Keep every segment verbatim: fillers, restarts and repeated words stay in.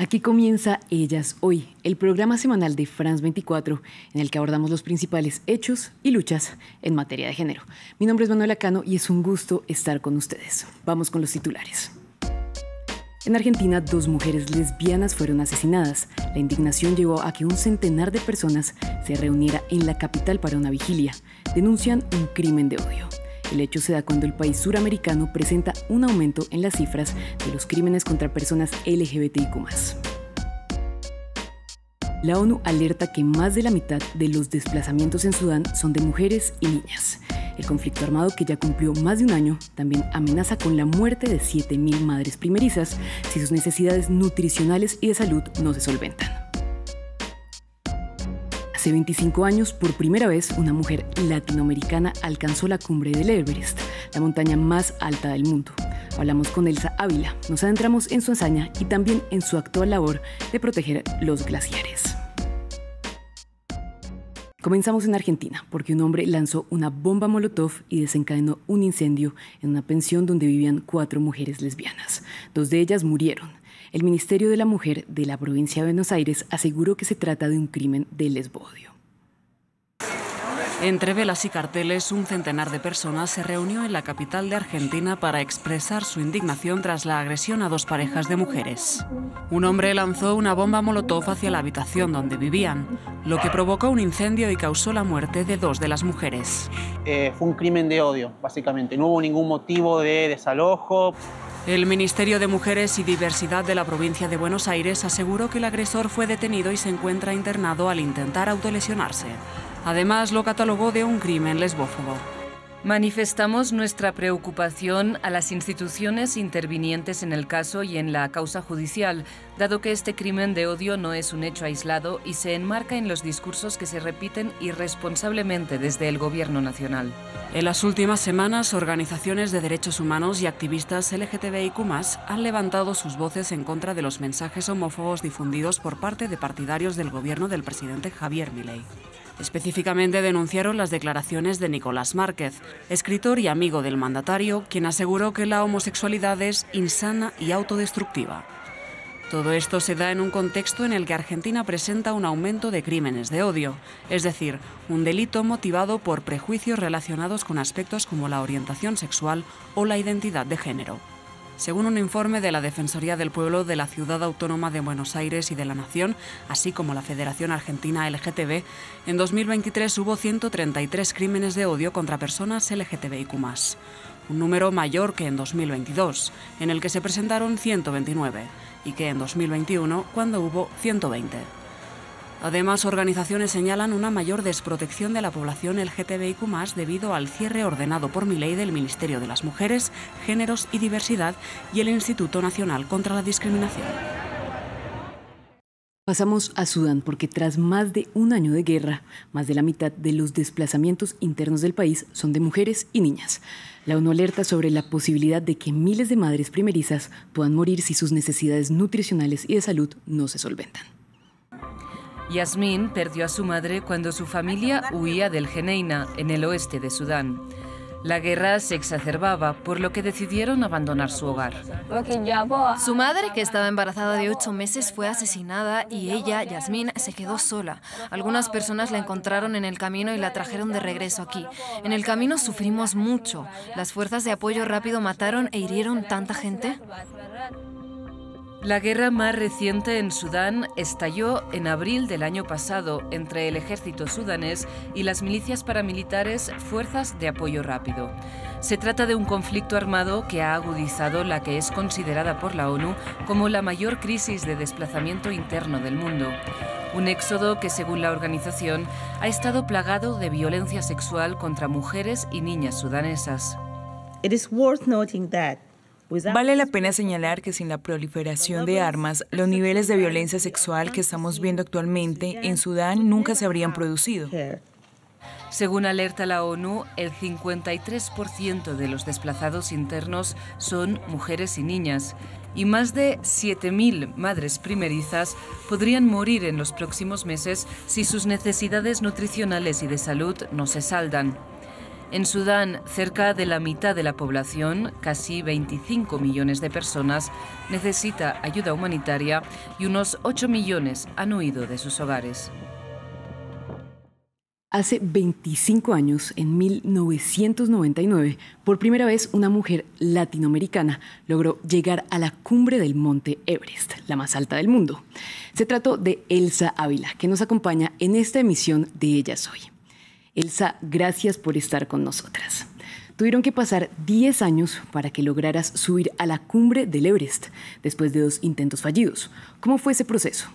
Aquí comienza Ellas Hoy, el programa semanal de France veinticuatro, en el que abordamos los principales hechos y luchas en materia de género. Mi nombre es Manuela Cano y es un gusto estar con ustedes. Vamos con los titulares. En Argentina, dos mujeres lesbianas fueron asesinadas. La indignación llevó a que un centenar de personas se reuniera en la capital para una vigilia. Denuncian un crimen de odio. El hecho se da cuando el país suramericano presenta un aumento en las cifras de los crímenes contra personas L G B T I Q más. La ONU alerta que más de la mitad de los desplazamientos en Sudán son de mujeres y niñas. El conflicto armado, que ya cumplió más de un año, también amenaza con la muerte de siete mil madres primerizas si sus necesidades nutricionales y de salud no se solventan. Hace veinticinco años, por primera vez, una mujer latinoamericana alcanzó la cumbre del Everest, la montaña más alta del mundo. Hablamos con Elsa Ávila, nos adentramos en su hazaña y también en su actual labor de proteger los glaciares. Comenzamos en Argentina, porque un hombre lanzó una bomba molotov y desencadenó un incendio en una pensión donde vivían cuatro mujeres lesbianas. Dos de ellas murieron. El Ministerio de la Mujer de la provincia de Buenos Aires aseguró que se trata de un crimen de lesbodio. Entre velas y carteles, un centenar de personas se reunió en la capital de Argentina para expresar su indignación tras la agresión a dos parejas de mujeres. Un hombre lanzó una bomba molotov hacia la habitación donde vivían, lo que provocó un incendio y causó la muerte de dos de las mujeres. Eh, fue un crimen de odio, básicamente. No hubo ningún motivo de desalojo. El Ministerio de Mujeres y Diversidad de la provincia de Buenos Aires aseguró que el agresor fue detenido y se encuentra internado al intentar autolesionarse. Además, lo catalogó de un crimen lesbófobo. Manifestamos nuestra preocupación a las instituciones intervinientes en el caso y en la causa judicial, dado que este crimen de odio no es un hecho aislado y se enmarca en los discursos que se repiten irresponsablemente desde el Gobierno nacional. En las últimas semanas, organizaciones de derechos humanos y activistas L G T B I Q más, han levantado sus voces en contra de los mensajes homófobos difundidos por parte de partidarios del gobierno del presidente Javier Milei. Específicamente denunciaron las declaraciones de Nicolás Márquez, escritor y amigo del mandatario, quien aseguró que la homosexualidad es insana y autodestructiva. Todo esto se da en un contexto en el que Argentina presenta un aumento de crímenes de odio, es decir, un delito motivado por prejuicios relacionados con aspectos como la orientación sexual o la identidad de género. Según un informe de la Defensoría del Pueblo de la Ciudad Autónoma de Buenos Aires y de la Nación, así como la Federación Argentina L G T B, en dos mil veintitrés hubo ciento treinta y tres crímenes de odio contra personas L G T B I Q más, un número mayor que en dos mil veintidós, en el que se presentaron ciento veintinueve, y que en dos mil veintiuno, cuando hubo ciento veinte. Además, organizaciones señalan una mayor desprotección de la población L G T B I Q más, debido al cierre ordenado por Milei del Ministerio de las Mujeres, Géneros y Diversidad y el Instituto Nacional contra la Discriminación. Pasamos a Sudán, porque tras más de un año de guerra, más de la mitad de los desplazamientos internos del país son de mujeres y niñas. La ONU alerta sobre la posibilidad de que miles de madres primerizas puedan morir si sus necesidades nutricionales y de salud no se solventan. Yasmín perdió a su madre cuando su familia huía del Geneina, en el oeste de Sudán. La guerra se exacerbaba, por lo que decidieron abandonar su hogar. Su madre, que estaba embarazada de ocho meses, fue asesinada y ella, Yasmín, se quedó sola. Algunas personas la encontraron en el camino y la trajeron de regreso aquí. En el camino sufrimos mucho. Las fuerzas de apoyo rápido mataron e hirieron tanta gente. La guerra más reciente en Sudán estalló en abril del año pasado entre el ejército sudanés y las milicias paramilitares Fuerzas de Apoyo Rápido. Se trata de un conflicto armado que ha agudizado la que es considerada por la ONU como la mayor crisis de desplazamiento interno del mundo. Un éxodo que, según la organización, ha estado plagado de violencia sexual contra mujeres y niñas sudanesas. It is worth noting that Vale la pena señalar que sin la proliferación de armas, los niveles de violencia sexual que estamos viendo actualmente en Sudán nunca se habrían producido. Según alerta la ONU, el cincuenta y tres por ciento de los desplazados internos son mujeres y niñas, y más de siete mil madres primerizas podrían morir en los próximos meses si sus necesidades nutricionales y de salud no se saldan. En Sudán, cerca de la mitad de la población, casi veinticinco millones de personas, necesita ayuda humanitaria y unos ocho millones han huido de sus hogares. Hace veinticinco años, en mil novecientos noventa y nueve, por primera vez una mujer latinoamericana logró llegar a la cumbre del monte Everest, la más alta del mundo. Se trató de Elsa Ávila, que nos acompaña en esta emisión de Ellas Hoy. Elsa, gracias por estar con nosotras. Tuvieron que pasar diez años para que lograras subir a la cumbre del Everest, después de dos intentos fallidos. ¿Cómo fue ese proceso?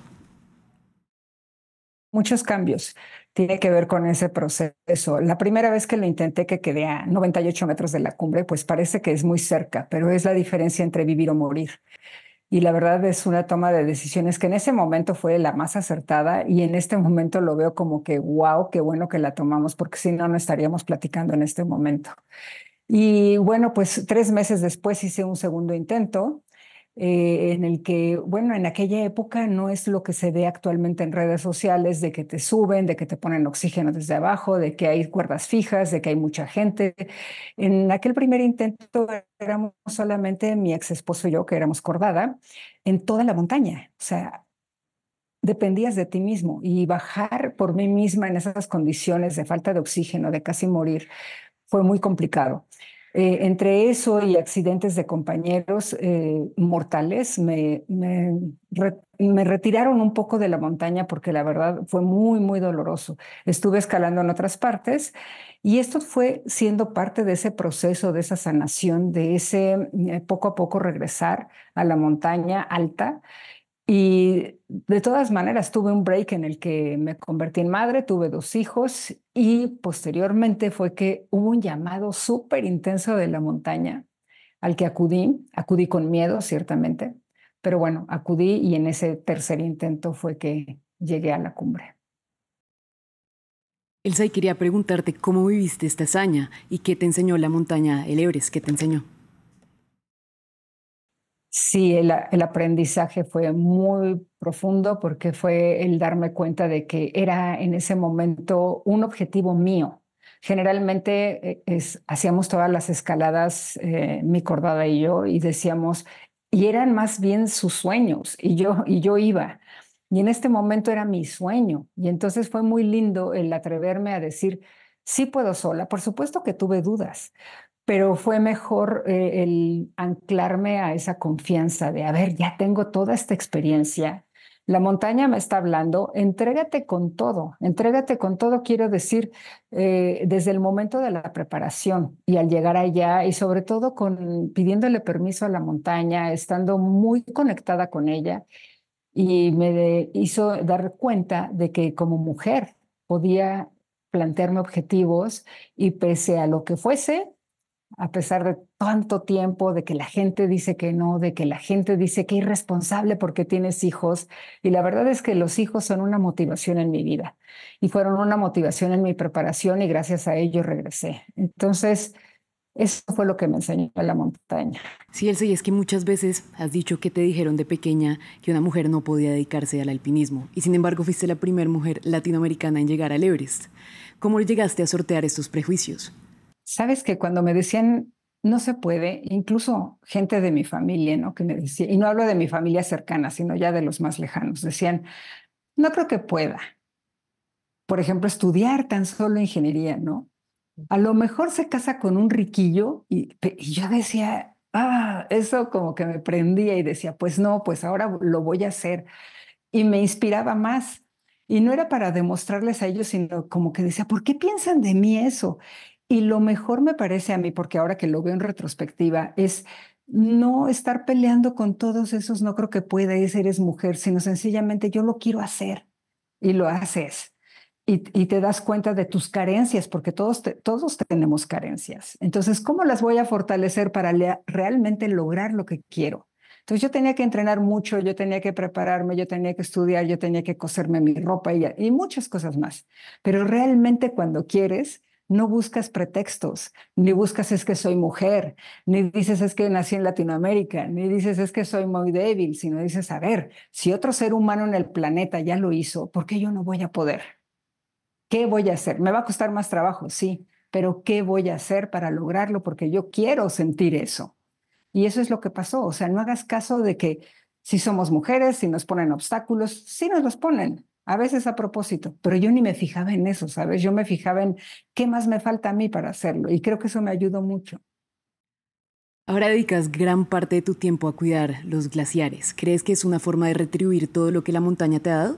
Muchos cambios. Tiene que ver con ese proceso. La primera vez que lo intenté, que quedé a noventa y ocho metros de la cumbre, pues parece que es muy cerca, pero es la diferencia entre vivir o morir. Y la verdad es una toma de decisiones que en ese momento fue la más acertada y en este momento lo veo como que wow, qué bueno que la tomamos, porque si no, no estaríamos platicando en este momento. Y bueno, pues tres meses después hice un segundo intento. Eh, en el que, bueno, en aquella época no es lo que se ve actualmente en redes sociales, de que te suben, de que te ponen oxígeno desde abajo, de que hay cuerdas fijas, de que hay mucha gente. En aquel primer intento éramos solamente mi ex esposo y yo, que éramos cordada, en toda la montaña. O sea, dependías de ti mismo y bajar por mí misma en esas condiciones de falta de oxígeno, de casi morir, fue muy complicado. Eh, entre eso y accidentes de compañeros eh, mortales, me, me, re, me retiraron un poco de la montaña porque la verdad fue muy, muy doloroso. Estuve escalando en otras partes y esto fue siendo parte de ese proceso, de esa sanación, de ese eh, poco a poco regresar a la montaña alta. Y de todas maneras tuve un break en el que me convertí en madre, tuve dos hijos y posteriormente fue que hubo un llamado súper intenso de la montaña al que acudí, acudí con miedo ciertamente, pero bueno, acudí y en ese tercer intento fue que llegué a la cumbre. Elsa, y quería preguntarte cómo viviste esta hazaña y qué te enseñó la montaña, el Everest, qué te enseñó. Sí, el, el aprendizaje fue muy profundo porque fue el darme cuenta de que era en ese momento un objetivo mío. Generalmente es, hacíamos todas las escaladas, eh, mi cordada y yo, y decíamos, y eran más bien sus sueños, y yo, y yo iba. Y en este momento era mi sueño. Y entonces fue muy lindo el atreverme a decir, sí puedo sola. Por supuesto que tuve dudas, pero fue mejor eh, el anclarme a esa confianza de, a ver, ya tengo toda esta experiencia. La montaña me está hablando, entrégate con todo, entrégate con todo, quiero decir, eh, desde el momento de la preparación y al llegar allá y sobre todo con, pidiéndole permiso a la montaña, estando muy conectada con ella y me de, hizo dar cuenta de que como mujer podía plantearme objetivos y pese a lo que fuese, a pesar de tanto tiempo, de que la gente dice que no, de que la gente dice que es irresponsable porque tienes hijos. Y la verdad es que los hijos son una motivación en mi vida y fueron una motivación en mi preparación y gracias a ello regresé. Entonces, eso fue lo que me enseñó la montaña. Sí, Elsa, y es que muchas veces has dicho que te dijeron de pequeña que una mujer no podía dedicarse al alpinismo y sin embargo fuiste la primera mujer latinoamericana en llegar al Everest. ¿Cómo llegaste a sortear estos prejuicios? Sabes que cuando me decían no se puede, incluso gente de mi familia, ¿no? Que me decía, y no hablo de mi familia cercana, sino ya de los más lejanos, decían, no creo que pueda. Por ejemplo, estudiar tan solo ingeniería, ¿no? A lo mejor se casa con un riquillo y, y yo decía, ah, eso como que me prendía y decía, pues no, pues ahora lo voy a hacer. Y me inspiraba más. Y no era para demostrarles a ellos, sino como que decía, ¿por qué piensan de mí eso? Y lo mejor me parece a mí, porque ahora que lo veo en retrospectiva, es no estar peleando con todos esos, no creo que pueda, es eres mujer, sino sencillamente yo lo quiero hacer y lo haces. Y, y te das cuenta de tus carencias, porque todos, te, todos tenemos carencias. Entonces, ¿cómo las voy a fortalecer para le, realmente lograr lo que quiero? Entonces yo tenía que entrenar mucho, yo tenía que prepararme, yo tenía que estudiar, yo tenía que coserme mi ropa y, y muchas cosas más. Pero realmente cuando quieres, no buscas pretextos, ni buscas es que soy mujer, ni dices es que nací en Latinoamérica, ni dices es que soy muy débil, sino dices, a ver, si otro ser humano en el planeta ya lo hizo, ¿por qué yo no voy a poder? ¿Qué voy a hacer? ¿Me va a costar más trabajo? Sí, pero ¿qué voy a hacer para lograrlo? Porque yo quiero sentir eso. Y eso es lo que pasó. O sea, no hagas caso de que si somos mujeres, si nos ponen obstáculos, sí nos los ponen, a veces a propósito, pero yo ni me fijaba en eso, ¿sabes? Yo me fijaba en qué más me falta a mí para hacerlo y creo que eso me ayudó mucho. Ahora dedicas gran parte de tu tiempo a cuidar los glaciares. ¿Crees que es una forma de retribuir todo lo que la montaña te ha dado?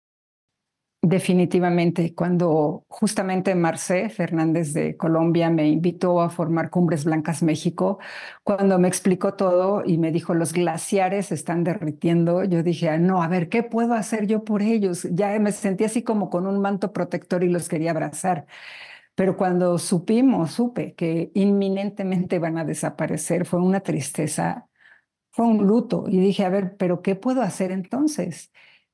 Definitivamente, cuando justamente Marcé Fernández de Colombia me invitó a formar Cumbres Blancas México, cuando me explicó todo y me dijo los glaciares se están derritiendo, yo dije, ah, no, a ver, ¿qué puedo hacer yo por ellos? Ya me sentí así como con un manto protector y los quería abrazar. Pero cuando supimos, supe que inminentemente van a desaparecer, fue una tristeza, fue un luto. Y dije, a ver, ¿pero qué puedo hacer entonces?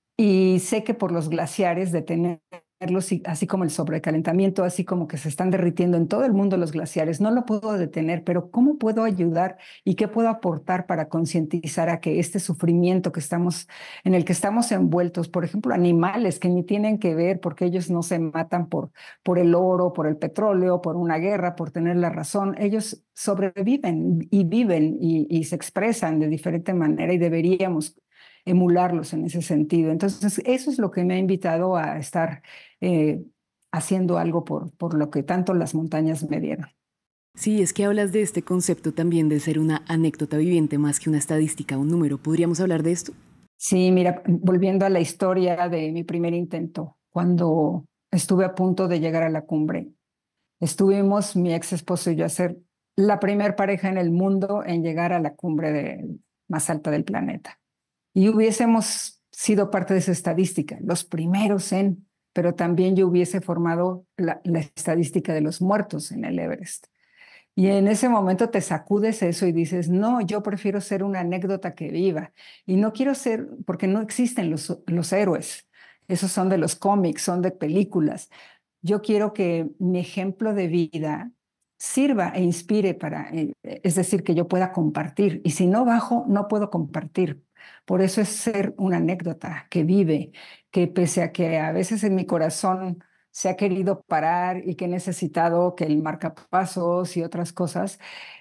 Y sé que por los glaciares, detenerlos, así como el sobrecalentamiento, así como que se están derritiendo en todo el mundo los glaciares, no lo puedo detener, pero ¿cómo puedo ayudar y qué puedo aportar para concientizar a que este sufrimiento que estamos, en el que estamos envueltos, por ejemplo, animales que ni tienen que ver porque ellos no se matan por, por el oro, por el petróleo, por una guerra, por tener la razón, ellos sobreviven y viven y, y se expresan de diferente manera y deberíamos emularlos en ese sentido. Entonces, eso es lo que me ha invitado a estar eh, haciendo algo por, por lo que tanto las montañas me dieron. Sí, es que hablas de este concepto también de ser una anécdota viviente más que una estadística, un número. ¿Podríamos hablar de esto? Sí, mira, volviendo a la historia de mi primer intento, cuando estuve a punto de llegar a la cumbre, estuvimos mi ex esposo y yo a ser la primer pareja en el mundo en llegar a la cumbre de, más alta del planeta. Y hubiésemos sido parte de esa estadística, los primeros en, pero también yo hubiese formado la, la estadística de los muertos en el Everest. Y en ese momento te sacudes eso y dices, no, yo prefiero ser una anécdota que viva. Y no quiero ser, porque no existen los, los héroes. Esos son de los cómics, son de películas. Yo quiero que mi ejemplo de vida sirva e inspire para, es decir, que yo pueda compartir. Y si no bajo, no puedo compartir. Por eso es ser una anécdota que vive, que pese a que a veces en mi corazón se ha querido parar y que he necesitado que el marcapasos y otras cosas,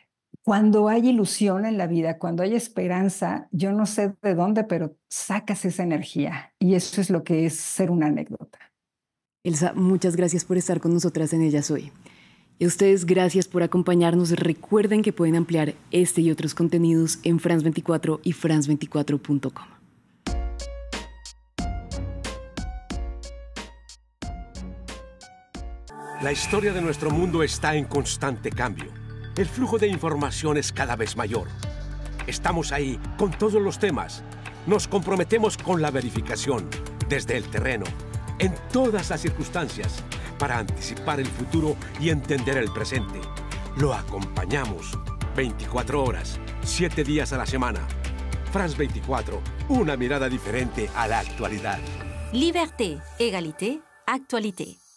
cuando hay ilusión en la vida, cuando hay esperanza, yo no sé de dónde, pero sacas esa energía y eso es lo que es ser una anécdota. Elsa, muchas gracias por estar con nosotras en Ellas Hoy. Y a ustedes, gracias por acompañarnos. Recuerden que pueden ampliar este y otros contenidos en France veinticuatro y france veinticuatro punto com. La historia de nuestro mundo está en constante cambio. El flujo de información es cada vez mayor. Estamos ahí con todos los temas. Nos comprometemos con la verificación, desde el terreno, en todas las circunstancias, para anticipar el futuro y entender el presente. Lo acompañamos veinticuatro horas, siete días a la semana. France veinticuatro, una mirada diferente a la actualidad. Liberté, égalité, actualité.